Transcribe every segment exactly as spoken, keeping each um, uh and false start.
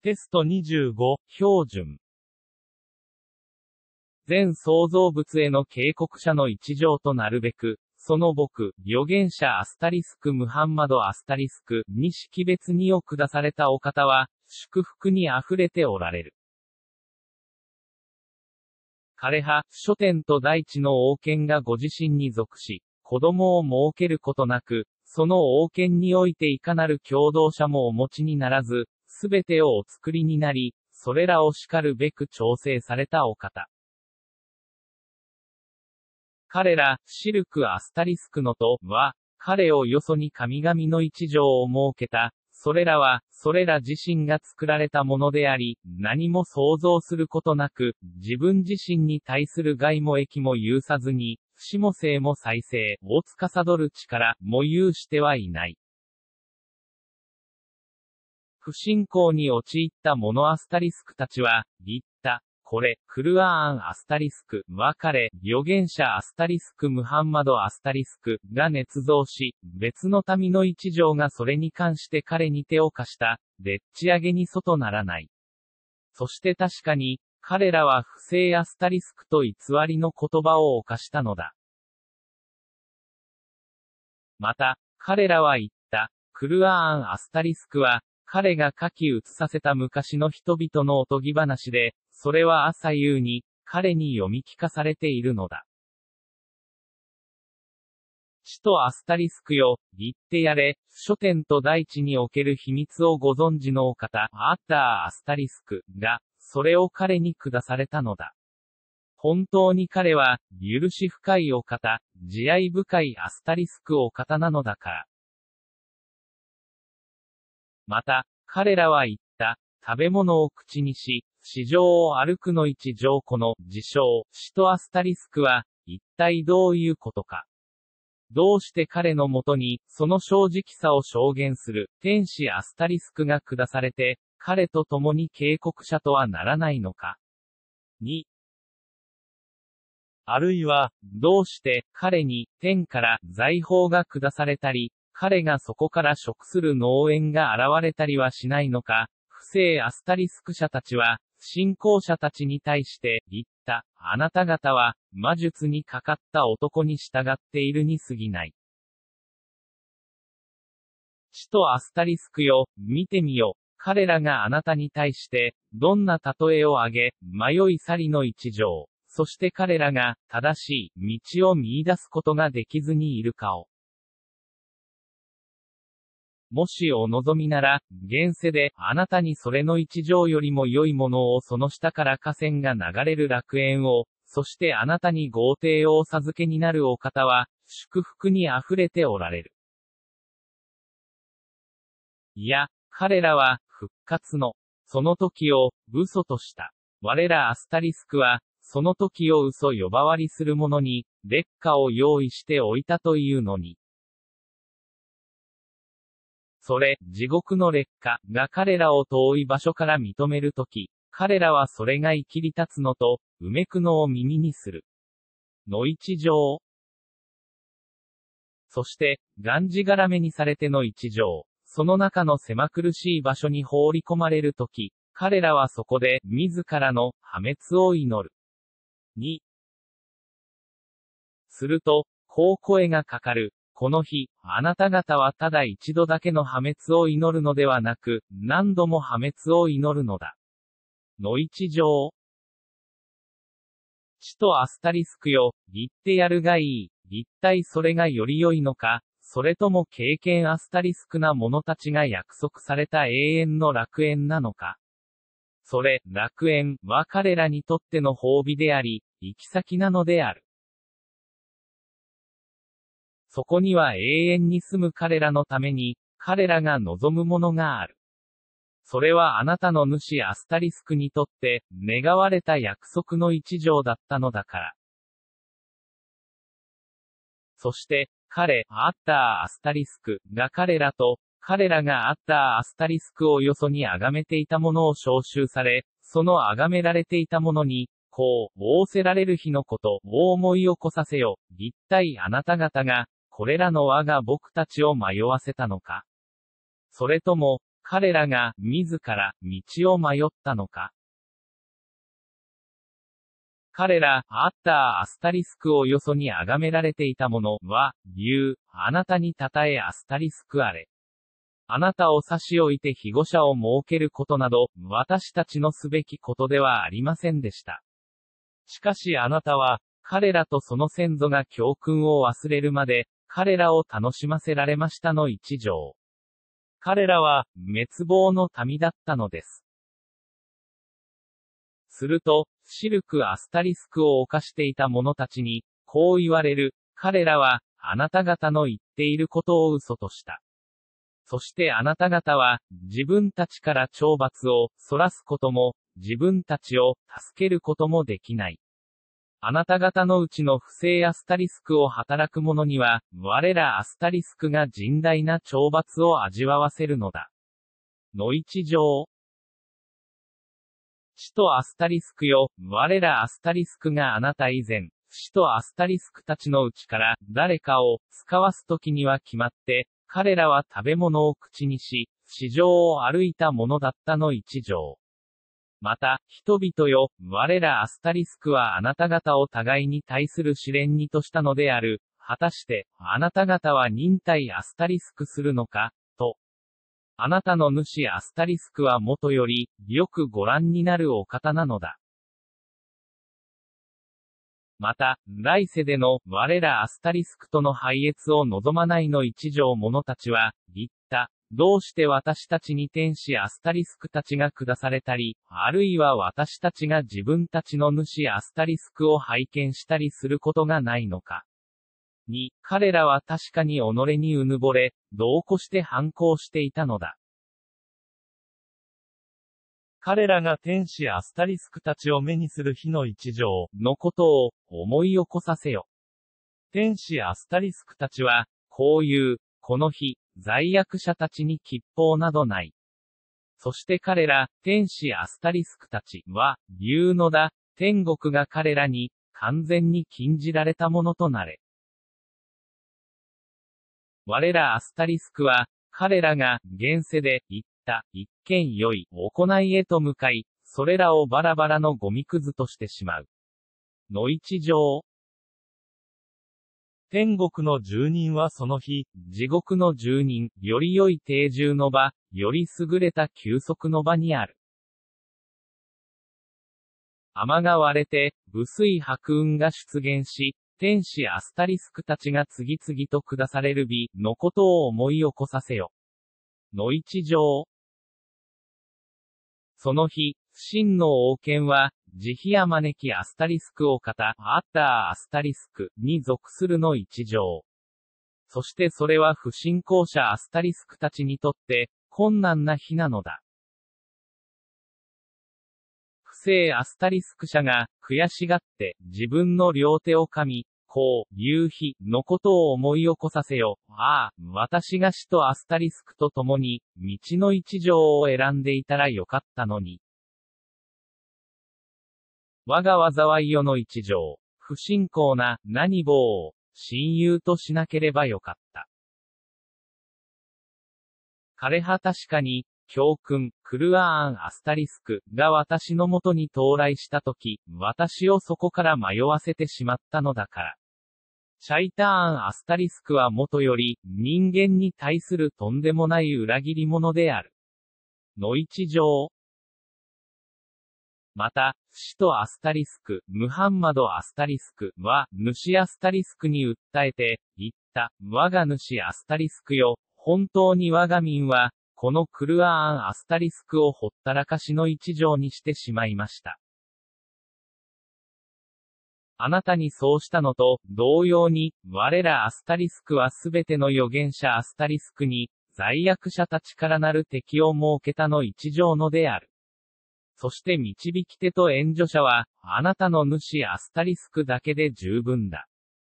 テストにじゅうご、標準。全創造物への警告者の一条となるべく、その僕、預言者アスタリスクムハンマドアスタリスクに識別にを下されたお方は、祝福に溢れておられる。彼派、諸天と大地の王権がご自身に属し、子供を設けることなく、その王権においていかなる共同者もお持ちにならず、すべてをお作りになり、それらを叱るべく調整されたお方。彼ら、シルク・アスタリスクのと、は、彼をよそに神々の一条を設けた。それらは、それら自身が作られたものであり、何も想像することなく、自分自身に対する害も益も有さずに、不死も生も再生を司る力も有してはいない。不信仰に陥ったモノアスタリスクたちは、言った。これ、クルアーン・アスタリスクは彼、預言者アスタリスク・ムハンマド・アスタリスクが捏造し、別の民の一条がそれに関して彼に手を貸した、でっち上げに外ならない。そして確かに、彼らは不正アスタリスクと偽りの言葉を犯したのだ。また、彼らは言った、クルアーン・アスタリスクは、彼が書き写させた昔の人々のおとぎ話で、それは朝夕に、彼に読み聞かされているのだ。地とアスタリスクよ、言ってやれ、諸天と大地における秘密をご存知のお方、アッター・アスタリスクが、それを彼に下されたのだ。本当に彼は、許し深いお方、慈愛深いアスタリスクお方なのだから。また、彼らは言った、食べ物を口にし、市場を歩くの一条この、自称、使徒アスタリスクは、一体どういうことか。どうして彼のもとに、その正直さを証言する、天使アスタリスクが下されて、彼と共に警告者とはならないのか。に、あるいは、どうして、彼に、天から、財宝が下されたり、彼がそこから食する農園が現れたりはしないのか。不正アスタリスク者たちは、信仰者たちに対して、言った。あなた方は、魔術にかかった男に従っているに過ぎない。地とアスタリスクよ、見てみよ。彼らがあなたに対して、どんな例えを挙げ、迷い去りの一条。そして彼らが、正しい、道を見出すことができずにいるかを。もしお望みなら、現世で、あなたにそれの一条よりも良いものをその下から河川が流れる楽園を、そしてあなたに豪邸をお授けになるお方は、祝福に溢れておられる。いや、彼らは、復活の、その時を、嘘とした。我らアスタリスクは、その時を嘘呼ばわりする者に、烈火を用意しておいたというのに。それ、地獄の烈火が彼らを遠い場所から認めるとき、彼らはそれが生きり立つのと、うめくのを耳にする。の一条。そして、がんじがらめにされての一条。その中の狭苦しい場所に放り込まれるとき、彼らはそこで、自らの破滅を祈る。に。すると、こう声がかかる。この日、あなた方はただ一度だけの破滅を祈るのではなく、何度も破滅を祈るのだ。の一条。地とアスタリスクよ、言ってやるがいい。一体それがより良いのか、それとも経験アスタリスクな者たちが約束された永遠の楽園なのか。それ、楽園は彼らにとっての褒美であり、行き先なのである。そこには永遠に住む彼らのために、彼らが望むものがある。それはあなたの主アスタリスクにとって、願われた約束の一条だったのだから。そして、彼、アッターアスタリスクが彼らと、彼らがアッターアスタリスクをよそに崇めていたものを召集され、その崇められていたものに、こう、仰せられる日のことを思い起こさせよ。一体あなた方が、これらの我が僕たちを迷わせたのか。それとも、 彼らが、自ら、道を迷ったのか。彼ら、アッター・アスタリスクをよそに崇められていた者は、言う、あなたにたたえアスタリスクあれ。あなたを差し置いて庇護者を設けることなど、私たちのすべきことではありませんでした。しかしあなたは、彼らとその先祖が教訓を忘れるまで、彼らを楽しませられましたの一条。彼らは、滅亡の民だったのです。すると、シルク・アスタリスクを犯していた者たちに、こう言われる、彼らは、あなた方の言っていることを嘘とした。そしてあなた方は、自分たちから懲罰を、そらすことも、自分たちを、助けることもできない。あなた方のうちの不正アスタリスクを働く者には、我らアスタリスクが甚大な懲罰を味わわせるのだ。の一条。使徒アスタリスクよ、我らアスタリスクがあなた以前、使徒アスタリスクたちのうちから、誰かを、使わすときには決まって、彼らは食べ物を口にし、市場を歩いたものだったの一条。また、人々よ、我らアスタリスクはあなた方を互いに対する試練にとしたのである。果たして、あなた方は忍耐アスタリスクするのか、と。あなたの主アスタリスクは元より、よくご覧になるお方なのだ。また、来世での、我らアスタリスクとの拝謁を望まないの一条者たちは、言った。どうして私たちに天使アスタリスクたちが下されたり、あるいは私たちが自分たちの主アスタリスクを拝見したりすることがないのか。に、彼らは確かに己にうぬぼれ、度を越して反抗していたのだ。彼らが天使アスタリスクたちを目にする日の一条のことを思い起こさせよ。天使アスタリスクたちは、こう言う、この日、罪悪者たちに吉報などない。そして彼ら、天使アスタリスクたちは、言うのだ、天国が彼らに、完全に禁じられたものとなれ。我らアスタリスクは、彼らが、現世で、言った、一見良い、行いへと向かい、それらをバラバラのゴミくずとしてしまう。の一条。天国の住人はその日、地獄の住人、より良い定住の場、より優れた休息の場にある。天が割れて、薄い白雲が出現し、天使アスタリスクたちが次々と下される日のことを思い起こさせよ。の一条。その日、真の王権は、慈悲あまねきアスタリスクお方、アッターアスタリスクに属するの一条。そしてそれは不信仰者アスタリスクたちにとって、困難な日なのだ。不正アスタリスク者が、悔しがって、自分の両手を噛み、こう、言う日のことを思い起こさせよ。ああ、私が使徒アスタリスクと共に、道の一条を選んでいたらよかったのに。我が災いよの一条、不信仰な、何棒を、親友としなければよかった。彼は確かに、教訓、クルアーン・アスタリスクが私のもとに到来したとき、私をそこから迷わせてしまったのだから。シャイターン・アスタリスクはもとより、人間に対するとんでもない裏切り者である。の一条。また、使徒アスタリスク、ムハンマドアスタリスクは、主アスタリスクに訴えて、言った、我が主アスタリスクよ、本当に我が民は、このクルアーン・アスタリスクをほったらかしの一条にしてしまいました。あなたにそうしたのと、同様に、我らアスタリスクはすべての預言者アスタリスクに、罪悪者たちからなる敵を設けたの一条のである。そして導き手と援助者は、あなたの主アスタリスクだけで十分だ。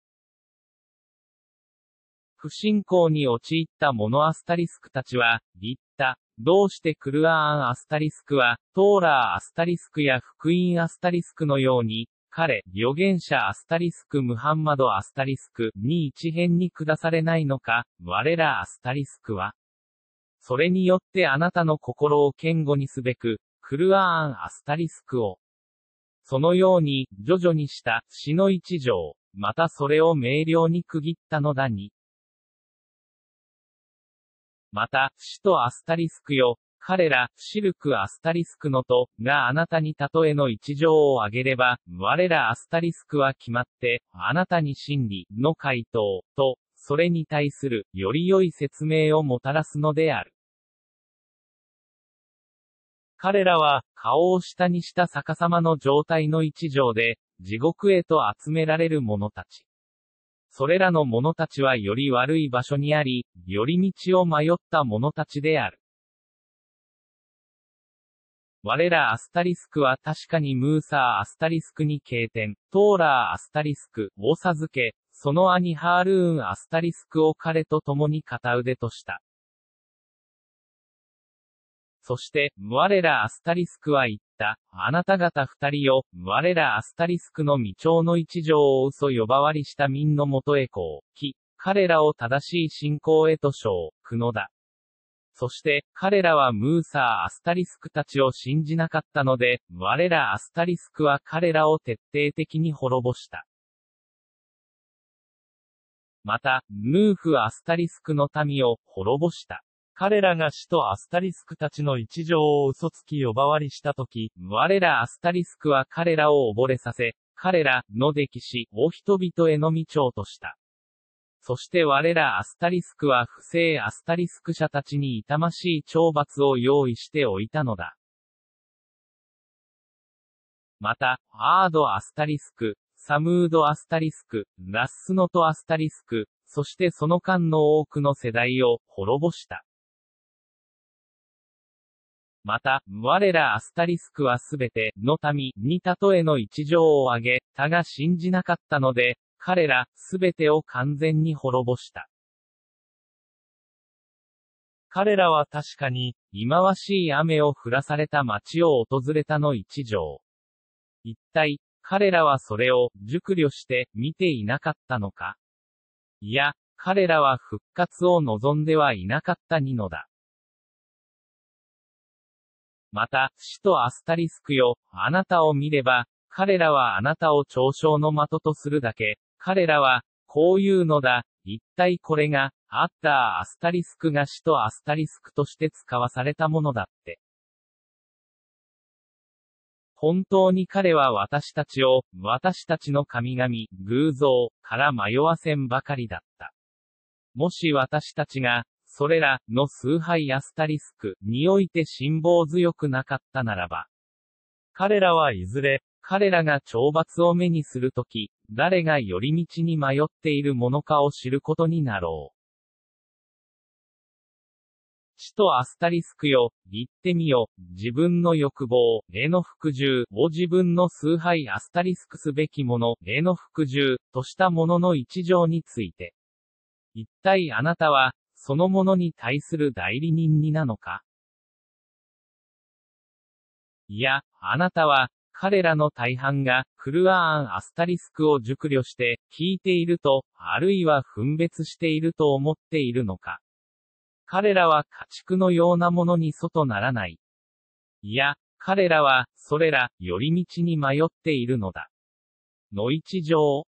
不信仰に陥ったモノアスタリスクたちは、言った。どうしてクルアーン・アスタリスクは、トーラー・アスタリスクや福音アスタリスクのように、彼、預言者アスタリスク・ムハンマド・アスタリスクに一変に下されないのか、我らアスタリスクは。 それによってあなたの心を堅固にすべく、クルアーンアスタリスクを。そのように、徐々にした、死の一条、またそれを明瞭に区切ったのだに。また、死とアスタリスクよ、彼ら、シルクアスタリスクのと、があなたに例えの一条をあげれば、我らアスタリスクは決まって、あなたに真理、の回答、と、それに対する、より良い説明をもたらすのである。彼らは、顔を下にした逆さまの状態の一条で、地獄へと集められる者たち。それらの者たちはより悪い場所にあり、より道を迷った者たちである。我らアスタリスクは確かにムーサーアスタリスクに経典、トーラーアスタリスクを授け、その兄ハールーンアスタリスクを彼と共に片腕とした。そして、我らアスタリスクは言った。あなた方二人よ、我らアスタリスクの未調の一条を嘘呼ばわりした民のもとへこう、き、彼らを正しい信仰へと称くのだ。そして、彼らはムーサーアスタリスクたちを信じなかったので、我らアスタリスクは彼らを徹底的に滅ぼした。また、ヌーフアスタリスクの民を滅ぼした。彼らが死とアスタリスクたちの一条を嘘つき呼ばわりしたとき、我らアスタリスクは彼らを溺れさせ、彼らの歴史を人々への道調とした。そして我らアスタリスクは不正アスタリスク者たちに痛ましい懲罰を用意しておいたのだ。また、アードアスタリスク、サムードアスタリスク、ラッスノトアスタリスク、そしてその間の多くの世代を滅ぼした。また、我らアスタリスクはすべての民に例えの一条を挙げ、他が信じなかったので、彼らすべてを完全に滅ぼした。彼らは確かに、忌まわしい雨を降らされた町を訪れたの一条。一体、彼らはそれを熟慮して見ていなかったのか。いや、彼らは復活を望んではいなかったにのだ。また、死とアスタリスクよ、あなたを見れば、彼らはあなたを嘲笑の的とするだけ、彼らは、こういうのだ、一体これが、アッターアスタリスクが死とアスタリスクとして使わされたものだって。本当に彼は私たちを、私たちの神々、偶像、から迷わせんばかりだった。もし私たちが、それらの崇拝アスタリスクにおいて辛抱強くなかったならば、彼らはいずれ、彼らが懲罰を目にするとき、誰が寄り道に迷っているものかを知ることになろう。死とアスタリスクよ、言ってみよ、自分の欲望、への服従を自分の崇拝アスタリスクすべきもの、への服従、としたものの一条について。一体あなたは、そのものに対する代理人になのか？いや、あなたは、彼らの大半が、クルアーンアスタリスクを熟慮して、聞いていると、あるいは分別していると思っているのか？彼らは家畜のようなものに外ならない。いや、彼らは、それら、寄り道に迷っているのだ。の一条。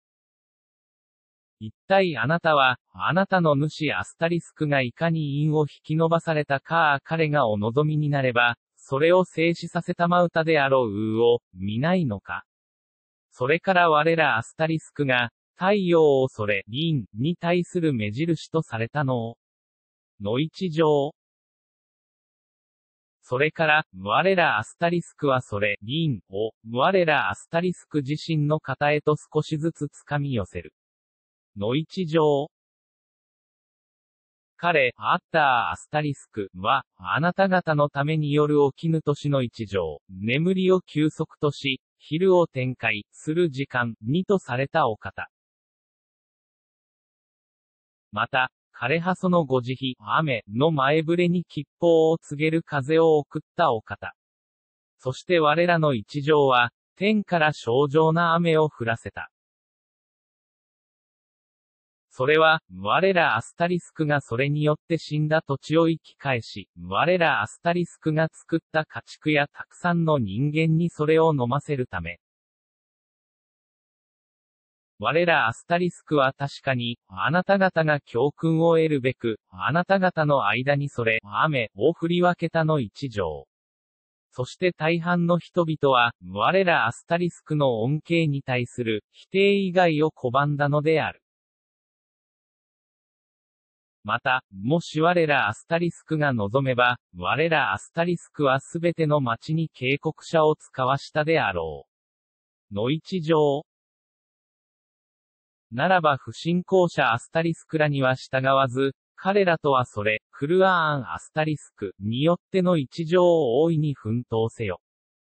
一体あなたは、あなたの主アスタリスクがいかに陰を引き伸ばされたか彼がお望みになれば、それを静止させたまうたであろううを、見ないのか。それから我らアスタリスクが、太陽をそれ、陰に対する目印とされたのを。の一条。それから、我らアスタリスクはそれ、陰を、我らアスタリスク自身の肩へと少しずつ掴み寄せる。の一条。彼、アッターアスタリスクは、あなた方のために夜起きぬ年の一条、眠りを休息とし、昼を展開する時間にとされたお方。また、彼はそのご慈悲、雨の前触れに吉報を告げる風を送ったお方。そして我らの一条は、天から正常な雨を降らせた。 それは、我らアスタリスクがそれによって死んだ土地を生き返し、我らアスタリスクが作った家畜やたくさんの人間にそれを飲ませるため。我らアスタリスクは確かに、あなた方が教訓を得るべく、あなた方の間にそれ、雨、を振り分けたの一条。そして大半の人々は、我らアスタリスクの恩恵に対する、否定以外を拒んだのである。また、もし我らアスタリスクが望めば、我らアスタリスクはすべての町に警告者を使わしたであろう。の一条。ならば不信仰者アスタリスクらには従わず、彼らとはそれ、クルアーンアスタリスクによっての一条を大いに奮闘せよ。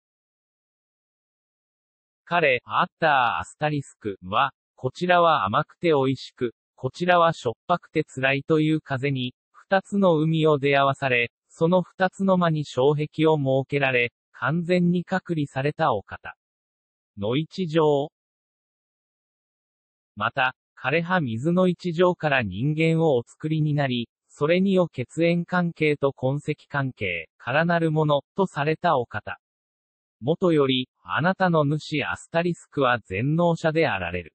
彼、アッターアスタリスクは、こちらは甘くて美味しく、こちらはしょっぱくて辛いという風に、二つの海を出会わされ、その二つの間に障壁を設けられ、完全に隔離されたお方。の一条。また、枯葉水の一条から人間をお作りになり、それにを血縁関係と痕跡関係からなるもの、とされたお方。もとより、あなたの主アスタリスクは全能者であられる。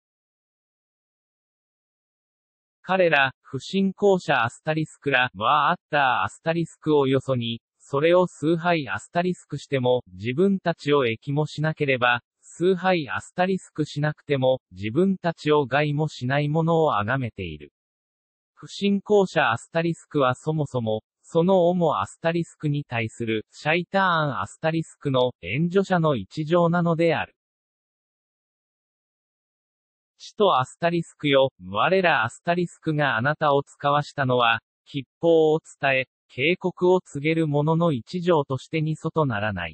彼ら、不信仰者アスタリスクらはあったアスタリスクをよそに、それを崇拝アスタリスクしても、自分たちを益もしなければ、崇拝アスタリスクしなくても、自分たちを害もしないものを崇めている。不信仰者アスタリスクはそもそも、その主アスタリスクに対する、シャイターンアスタリスクの援助者の一条なのである。使徒アスタリスクよ、我らアスタリスクがあなたを使わしたのは、吉報を伝え、警告を告げる者の一条としてにそとならない。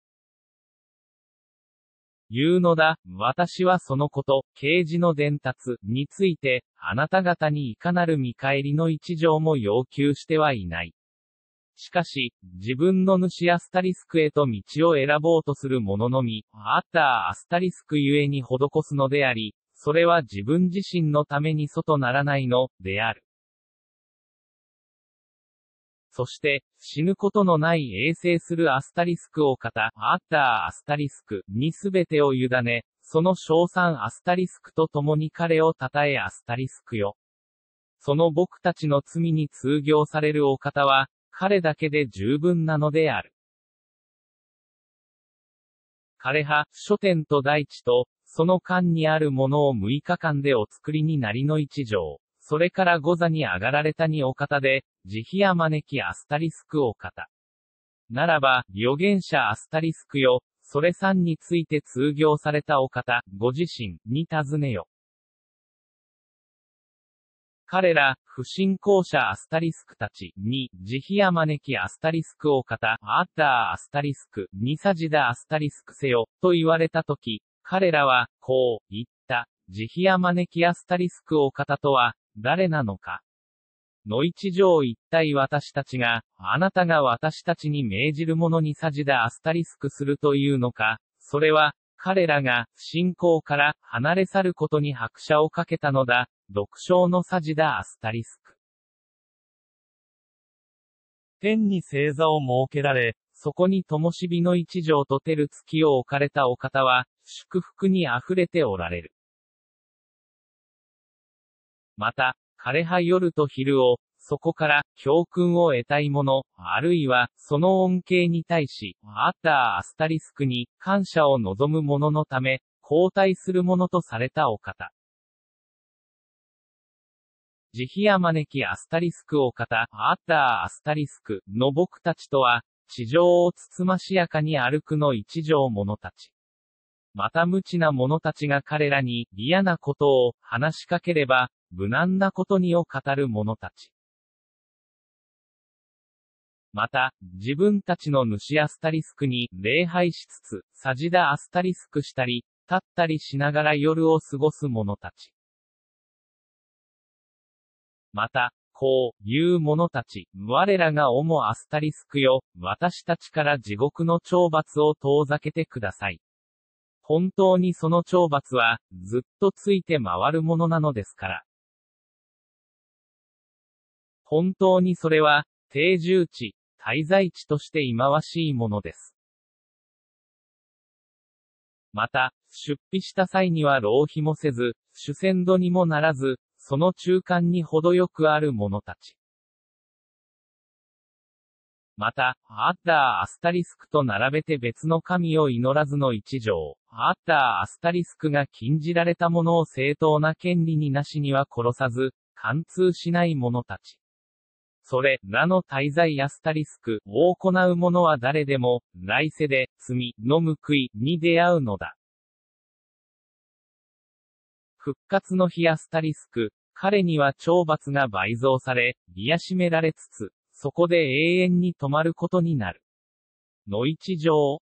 言うのだ、私はそのこと、啓示の伝達について、あなた方にいかなる見返りの一条も要求してはいない。しかし、自分の主アスタリスクへと道を選ぼうとする者のみ、あったアスタリスクゆえに施すのであり、それは自分自身のためにそとならないの、である。そして、死ぬことのない衛生するアスタリスクお方、アッターアスタリスクにすべてを委ね、その称賛アスタリスクと共に彼を称えアスタリスクよ。その僕たちの罪に通行されるお方は、彼だけで十分なのである。枯葉、書店と大地と、その間にあるものを六日間でお作りになりの一条。それから御座に上がられたにお方で、慈悲あ招きアスタリスクお方。ならば、預言者アスタリスクよ、それさんについて通行されたお方、ご自身に尋ねよ。彼ら、不信仰者アスタリスクたちに、慈悲あ招きアスタリスクお方、アッターアスタリスクにサジダアスタリスクせよ、と言われたとき、彼らは、こう、言った。慈悲あ招きアスタリスクお方とは、誰なのか。の一条一体私たちが、あなたが私たちに命じるものにサジダアスタリスクするというのか、それは、彼らが、信仰から離れ去ることに拍車をかけたのだ、読章のサジダアスタリスク。天に星座を設けられ、そこに灯火の一条と照る月を置かれたお方は、祝福に溢れておられる。また、枯葉夜と昼を、そこから、教訓を得たい者、あるいは、その恩恵に対し、アッターアスタリスクに、感謝を望む者のため、交代する者とされたお方。慈悲あ招きアスタリスクお方、アッターアスタリスクの僕たちとは、地上をつつましやかに歩くの一条者たち。また無知な者たちが彼らに嫌なことを話しかければ、無難なことにを語る者たち。また、自分たちの主アスタリスクに礼拝しつつ、サジダアスタリスクしたり、立ったりしながら夜を過ごす者たち。また、こういう者たち、我らが主アスタリスクよ、私たちから地獄の懲罰を遠ざけてください。本当にその懲罰は、ずっとついて回るものなのですから。 本当にそれは、定住地、滞在地として忌まわしいものです。また、出費した際には浪費もせず、主戦度にもならず、その中間に程よくある者たち。また、アッダーアスタリスクと並べて別の神を祈らずの一条、アッダーアスタリスクが禁じられたものを正当な権利になしには殺さず、貫通しない者たち。それらの滞在アスタリスクを行う者は誰でも、来世で罪の報いに出会うのだ。復活の日アスタリスク、彼には懲罰が倍増され、癒しめられつつ、そこで永遠に止まることになる。の一条。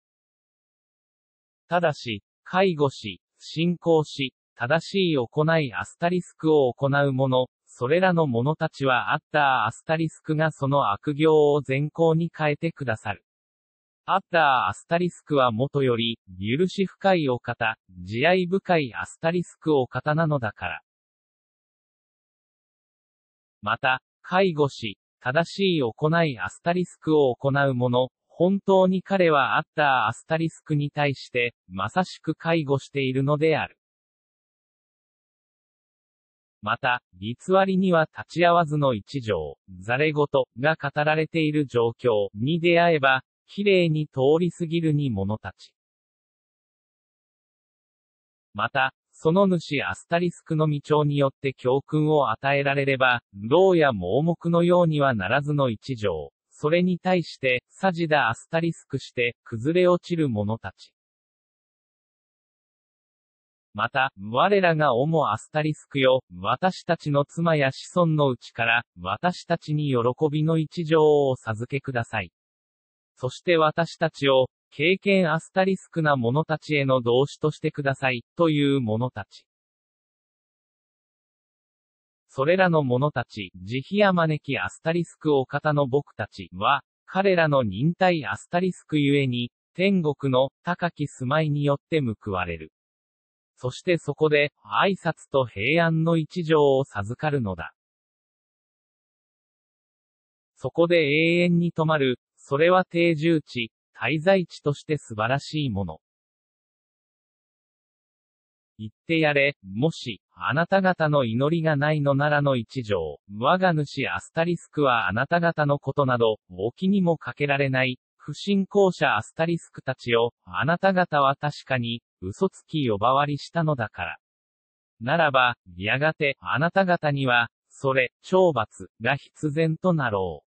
ただし、介護し、信仰し、正しい行いアスタリスクを行う者、それらの者たちはアッダーアスタリスクがその悪行を善行に変えてくださる。アッダーアスタリスクはもとより、許し深いお方、慈愛深いアスタリスクお方なのだから。また、介護し、正しい行いアスタリスクを行う者、本当に彼はアッダーアスタリスクに対して、まさしく介護しているのである。また、偽りには立ち会わずの一条、ざれ言が語られている状況に出会えば、綺麗に通り過ぎるに者たち。また、その主アスタリスクの道によって教訓を与えられれば、牢や盲目のようにはならずの一条、それに対して、サジダアスタリスクして、崩れ落ちる者たち。また、我らがオモアスタリスクよ、私たちの妻や子孫のうちから、私たちに喜びの一条をお授けください。そして私たちを、経験アスタリスクな者たちへの同志としてください、という者たち。それらの者たち、慈悲あまねきアスタリスクお方の僕たちは、彼らの忍耐アスタリスクゆえに、天国の高き住まいによって報われる。そしてそこで、挨拶と平安の一条を授かるのだ。そこで永遠に止まる、それは定住地、滞在地として素晴らしいもの。言ってやれ、もし、あなた方の祈りがないのならの一条、我が主アスタリスクはあなた方のことなど、お気にもかけられない、不信仰者アスタリスクたちを、あなた方は確かに、嘘つき呼ばわりしたのだから。ならば、やがて、あなた方には、それ、懲罰、が必然となろう。